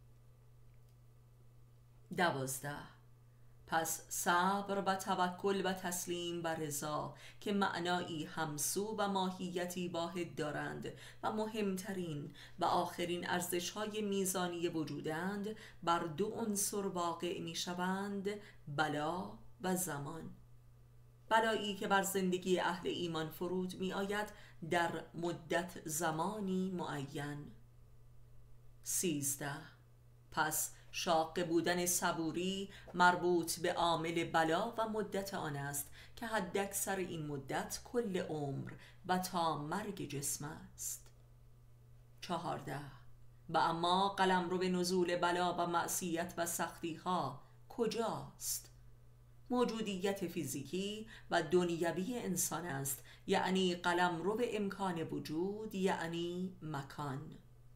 12. پس صبر و توکل و تسلیم و رضا که معنایی همسو و ماهیتی واحد دارند و مهمترین و آخرین ارزش‌های میزانی وجودند بر دو عنصر واقع می‌شوند: بلا و زمان. بلایی که بر زندگی اهل ایمان فرود می آید در مدت زمانی معین. 13. پس شاق بودن صبوری مربوط به عامل بلا و مدت آن است که حداکثر این مدت کل عمر و تا مرگ جسم است. 14. و اما قلمرو به نزول بلا و معصیت و سختی ها کجاست؟ موجودیت فیزیکی و دنیوی انسان است، یعنی قلمرو به امکان وجود، یعنی مکان.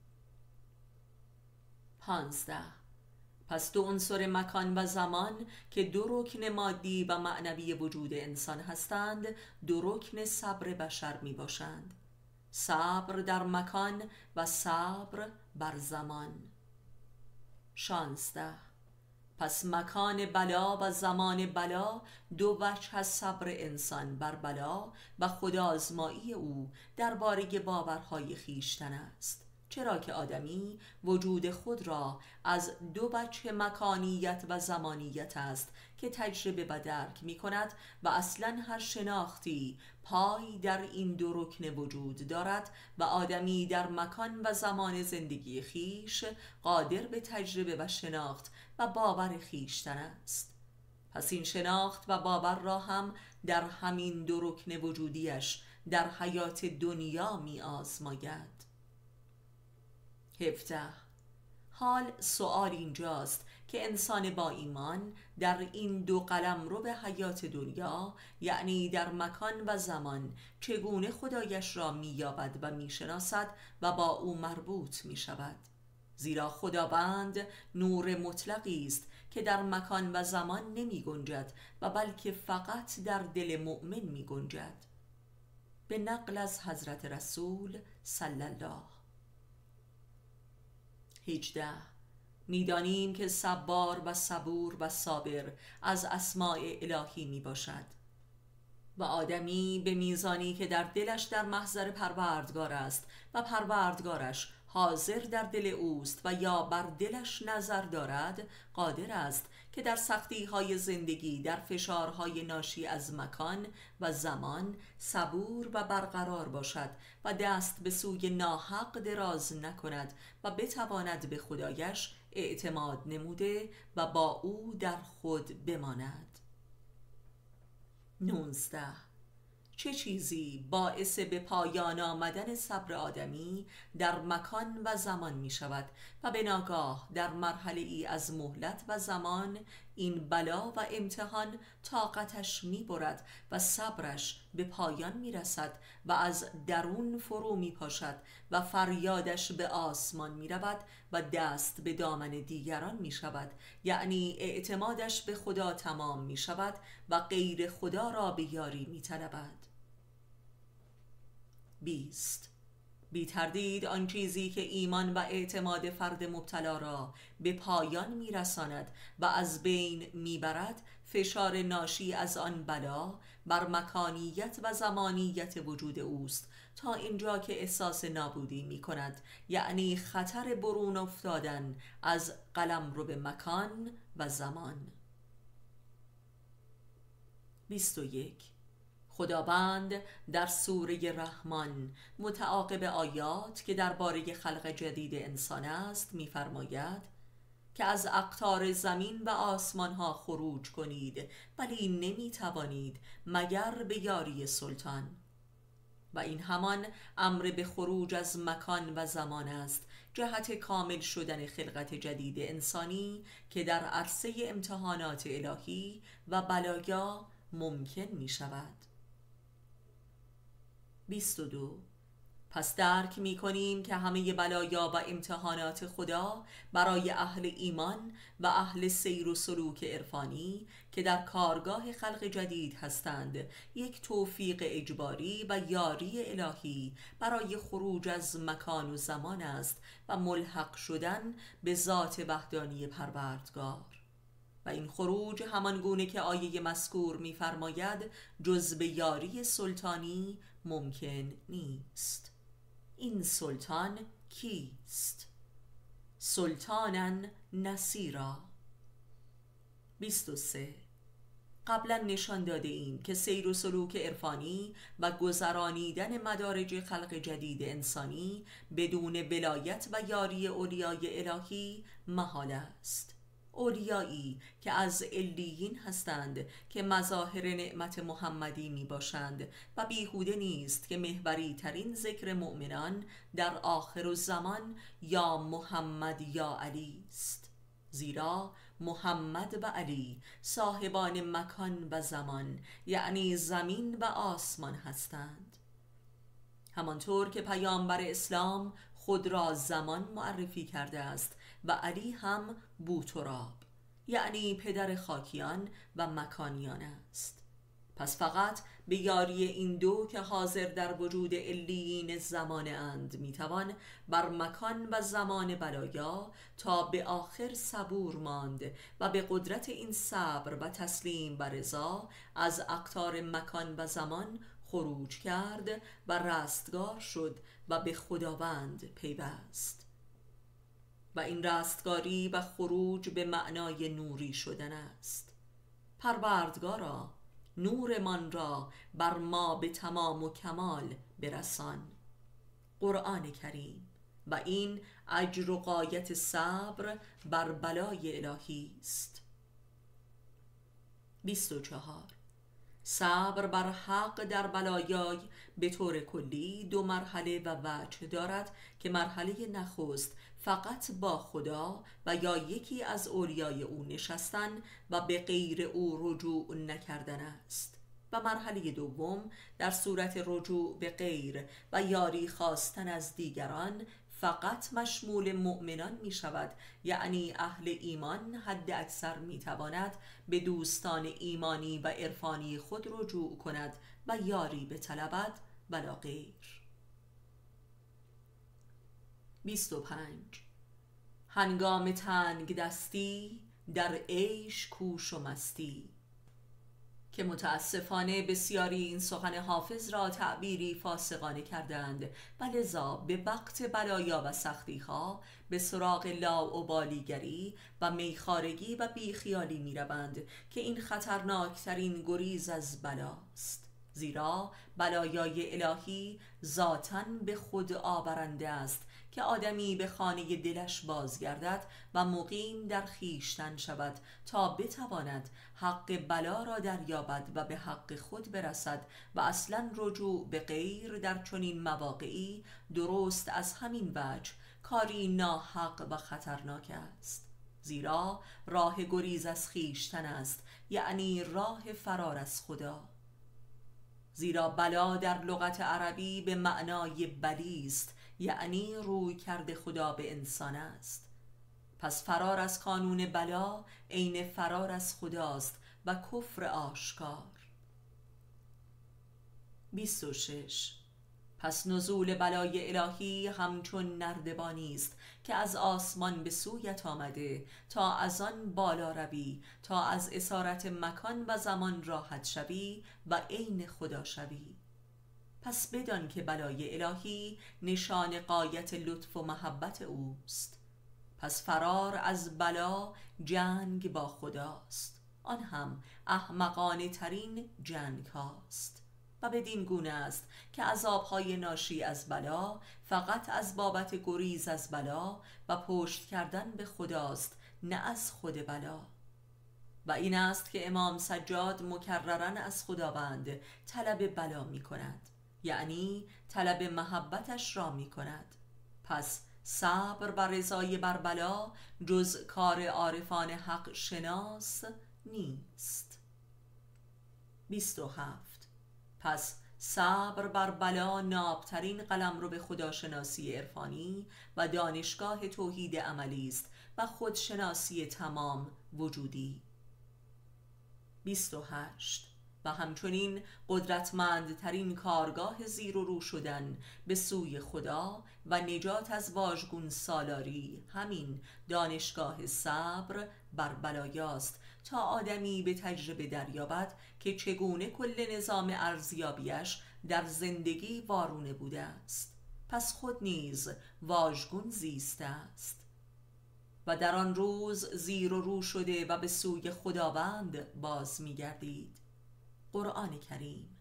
15. پس دو عنصر مکان و زمان که دو رکن مادی و معنوی وجود انسان هستند دو رکن صبر بشر می باشند: صبر در مکان و صبر بر زمان. 16. پس مکان بلا و زمان بلا دو وجه از صبر انسان بر بلا و خودآزمایی او درباره باورهای خیشتن است، چرا که آدمی وجود خود را از دو وجه مکانیت و زمانیت است که تجربه و درک می کند و اصلا هر شناختی پای در این دو رکن وجود دارد و آدمی در مکان و زمان زندگی خیش قادر به تجربه و شناخت و باور خیشتن است. پس این شناخت و باور را هم در همین دو رکن وجودیش در حیات دنیا می آزماید. 17. حال سؤال اینجاست که انسان با ایمان در این دو قلمرو به حیات دنیا، یعنی در مکان و زمان، چگونه خدایش را می‌یابد و می‌شناسد و با او مربوط می‌شود؟ زیرا خداوند نور مطلقی است که در مکان و زمان نمی گنجد و بلکه فقط در دل مؤمن می گنجد. به نقل از حضرت رسول صلی الله. 18. می‌دانیم که صبار و صبور و صابر از اسماء الهی می باشد و آدمی به میزانی که در دلش در محضر پروردگار است و پروردگارش حاضر در دل اوست و یا بر دلش نظر دارد، قادر است که در سختی‌های زندگی، در فشارهای ناشی از مکان و زمان صبور و برقرار باشد و دست به سوی ناحق دراز نکند و بتواند به خدایش اعتماد نموده و با او در خود بماند. 19. چه چیزی باعث به پایان آمدن صبر آدمی در مکان و زمان می شود و به ناگاه در مرحله ای از مهلت و زمان این بلا و امتحان طاقتش می برد و صبرش به پایان می رسد و از درون فرو می پاشد و فریادش به آسمان می رود و دست به دامن دیگران می شود، یعنی اعتمادش به خدا تمام می شود و غیر خدا را به یاری می طلبد. 20. بی تردید آن چیزی که ایمان و اعتماد فرد مبتلا را به پایان می رساند و از بین می برد فشار ناشی از آن بلا بر مکانیت و زمانیت وجود اوست تا اینجا که احساس نابودی می کند، یعنی خطر برون افتادن از قلمرو به مکان و زمان. 21. خداوند در سوره رحمان متعاقب آیات که درباره خلق جدید انسان است می‌فرماید که از اقطار زمین و آسمان ها خروج کنید ولی نمی توانید مگر به یاری سلطان. و این همان امر به خروج از مکان و زمان است، جهت کامل شدن خلقت جدید انسانی که در عرصه امتحانات الهی و بلایا ممکن می شود. 22. پس درک می کنیم که همه بلایا و امتحانات خدا برای اهل ایمان و اهل سیر و سلوک عرفانی که در کارگاه خلق جدید هستند یک توفیق اجباری و یاری الهی برای خروج از مکان و زمان است و ملحق شدن به ذات وحدانی پروردگار. و این خروج همان گونه که آیه مذکور می‌فرماید جز به یاری سلطانی ممکن نیست. این سلطان کیست؟ سلطانا نصیرا. 23. قبلا نشان داده ایم که سیر و سلوک عرفانی و گذرانیدن مدارج خلق جدید انسانی بدون ولایت و یاری اولیای الهی محال است. اولیایی که از علیین هستند که مظاهر نعمت محمدی می باشند و بیهوده نیست که محوری ترین ذکر مؤمنان در آخر الزمان یا محمد یا علی است، زیرا محمد و علی صاحبان مکان و زمان یعنی زمین و آسمان هستند. همانطور که پیامبر اسلام خود را زمان معرفی کرده است و علی هم بوتراب یعنی پدر خاکیان و مکانیان است. پس فقط به یاری این دو که حاضر در وجود علیین زمان اند میتوان بر مکان و زمان بلایا تا به آخر صبور ماند و به قدرت این صبر و تسلیم و رضا از اقطار مکان و زمان خروج کرد و رستگار شد و به خداوند پیوست. و این رستگاری و خروج به معنای نوری شدن است. پروردگارا نورمان را بر ما به تمام و کمال برسان. قرآن کریم. و این اجر و غایت صبر بر بلای الهی است. 24. صبر بر حق در بلایای به طور کلی دو مرحله و وجه دارد که مرحله نخست فقط با خدا و یا یکی از اولیای او نشستن و به غیر او رجوع نکردن است، و مرحله دوم در صورت رجوع به غیر و یاری خواستن از دیگران فقط مشمول مؤمنان می شود، یعنی اهل ایمان حد اکثر می تواند به دوستان ایمانی و عرفانی خود رجوع کند و یاری بطلبد ولا غیر. 25. هنگام تنگ دستی در عیش کوش و مستی، که متاسفانه بسیاری این سخن حافظ را تعبیری فاسقانه کردند و لذا به وقت بلایا و سختی‌ها به سراغ لاابالیگری و میخارگی و بیخیالی می روند که این خطرناکترین گریز از بلاست، زیرا بلایای الهی ذاتاً به خود آورنده است که آدمی به خانه دلش بازگردد و مقیم در خیشتن شود تا بتواند حق بلا را دریابد و به حق خود برسد و اصلا رجوع به غیر در چنین مواقعی درست از همین وجه کاری ناحق و خطرناک است، زیرا راه گریز از خیشتن است، یعنی راه فرار از خدا. زیرا بلا در لغت عربی به معنای بلی است، یعنی روی کرده خدا به انسان است. پس فرار از قانون بلا عین فرار از خداست و کفر آشکار. 26. پس نزول بلای الهی همچون نردبانی است که از آسمان به سویت آمده تا از آن بالا روی، تا از اسارت مکان و زمان راحت شوی و عین خدا شوی. پس بدان که بلای الهی نشان غایت لطف و محبت اوست. پس فرار از بلا جنگ با خداست، آن هم احمقانه ترین جنگ هاست. و بدین گونه است که عذابهای ناشی از بلا فقط از بابت گریز از بلا و پشت کردن به خداست، نه از خود بلا. و این است که امام سجاد مکررن از خداوند طلب بلا می کند، یعنی طلب محبتش را می کند. پس صبر بر رضای بر بلا جز کار عارفان حق شناس نیست. 27. پس صبر بر بلا نابترین قلمرو به خداشناسی عرفانی و دانشگاه توحید عملی است و خودشناسی تمام وجودی. 28. و همچنین قدرتمندترین کارگاه زیر و رو شدن به سوی خدا و نجات از واژگون سالاری همین دانشگاه صبر بر بلایاست، تا آدمی به تجربه دریابد که چگونه کل نظام ارزیابیش در زندگی وارونه بوده است، پس خود نیز واژگون زیسته است و در آن روز زیر و رو شده و به سوی خداوند باز می گردید. قرآن کریم.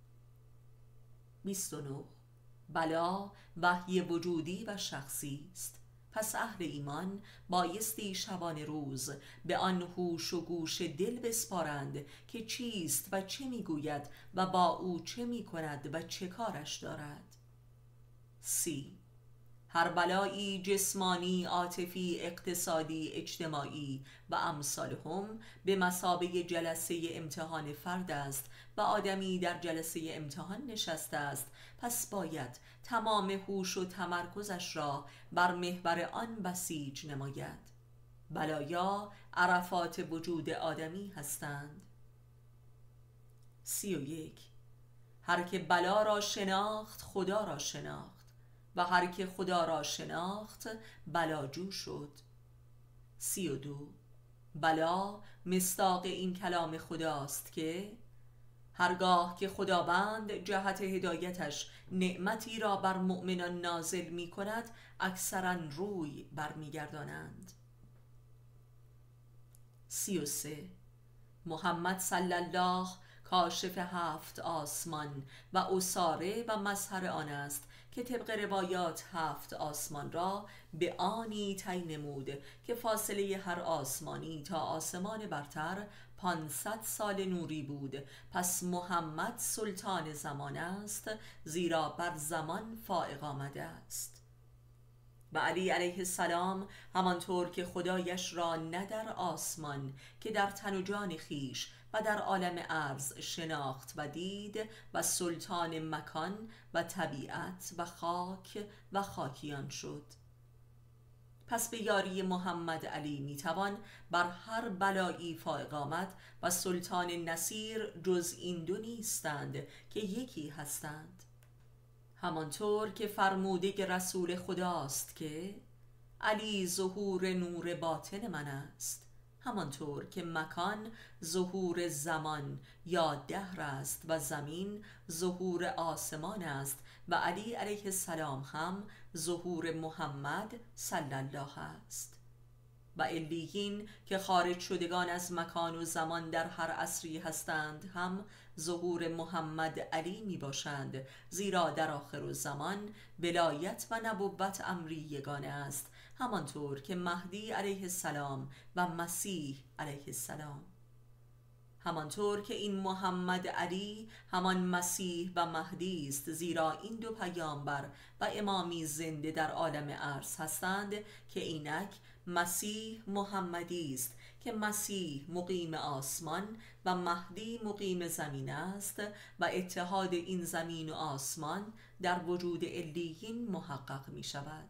29. بلا وحی وجودی و شخصی است. پس اهل ایمان بایستی شبان روز به آن هوش و گوش دل بسپارند که چیست و چه میگوید و با او چه میکند و چه کارش دارد. 30. هر بلایی جسمانی، عاطفی، اقتصادی، اجتماعی و امثالهم به مثابه جلسه امتحان فرد است و آدمی در جلسه امتحان نشسته است، پس باید تمام هوش و تمرکزش را بر محور آن بسیج نماید. بلایا عرفات وجود آدمی هستند. 31. هر که بلا را شناخت خدا را شناخت و هر که خدا را شناخت بلاجو شد. 32. بلا مصداق این کلام خداست که هرگاه که خداوند جهت هدایتش نعمتی را بر مؤمنان نازل می کند اکثرا روی برمیگردانند. 33. محمد صلی الله کاشف 7 آسمان و اساره و مظهر آن است که طبق روایات 7 آسمان را به آنی تعیین نمود که فاصله هر آسمانی تا آسمان برتر 500 سال نوری بود. پس محمد سلطان زمان است، زیرا بر زمان فائق آمده است. و علی علیه السلام همانطور که خدایش را نه در آسمان که در تن و جان خیش و در عالم ارض شناخت و دید و سلطان مکان و طبیعت و خاک و خاکیان شد. پس به یاری محمد علی میتوان بر هر بلایی فائق آمد و سلطان نصیر جز این دو نیستند که یکی هستند. همانطور که فرموده رسول خداست که علی ظهور نور باطن من است، همانطور که مکان ظهور زمان یا دهر است و زمین ظهور آسمان است و علی علیه السلام هم ظهور محمد صلی الله است. و علیین که خارج شدگان از مکان و زمان در هر عصری هستند هم ظهور محمد علی می باشند، زیرا در آخر الزمان ولایت و نبوت امری یگانه است، همانطور که مهدی علیه السلام و مسیح علیه السلام. همانطور که این محمد علی همان مسیح و مهدی است، زیرا این دو پیامبر و امامی زنده در عالم ارض هستند که اینک مسیح محمدی است که مسیح مقیم آسمان و مهدی مقیم زمین است و اتحاد این زمین و آسمان در وجود علیین محقق می شود.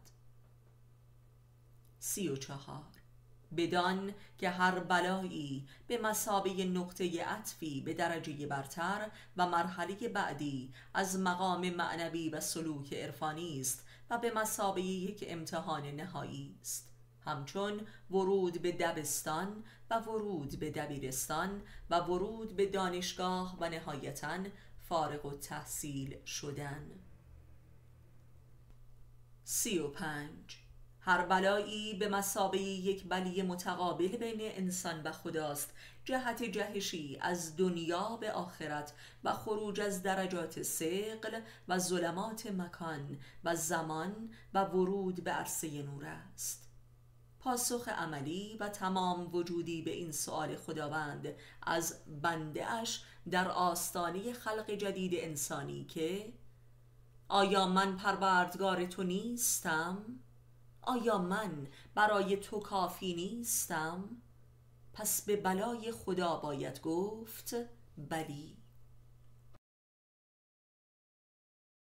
34. بدان که هر بلایی به مثابه نقطه عطفی به درجه برتر و مرحله بعدی از مقام معنوی و سلوک عرفانی است و به مثابه یک امتحان نهایی است، همچون ورود به دبستان و ورود به دبیرستان و ورود به دانشگاه و نهایتاً فارغ التحصیل شدن. 35. هر بلایی به مثابه یک بلی متقابل بین انسان و خداست، جهت جهشی از دنیا به آخرت و خروج از درجات ثقل و ظلمات مکان و زمان و ورود به عرصه نور است. پاسخ عملی و تمام وجودی به این سؤال خداوند از بنده اش در آستانه خلق جدید انسانی که آیا من پروردگار تو نیستم؟ آیا من برای تو کافی نیستم؟ پس به بلای خدا باید گفت بلی.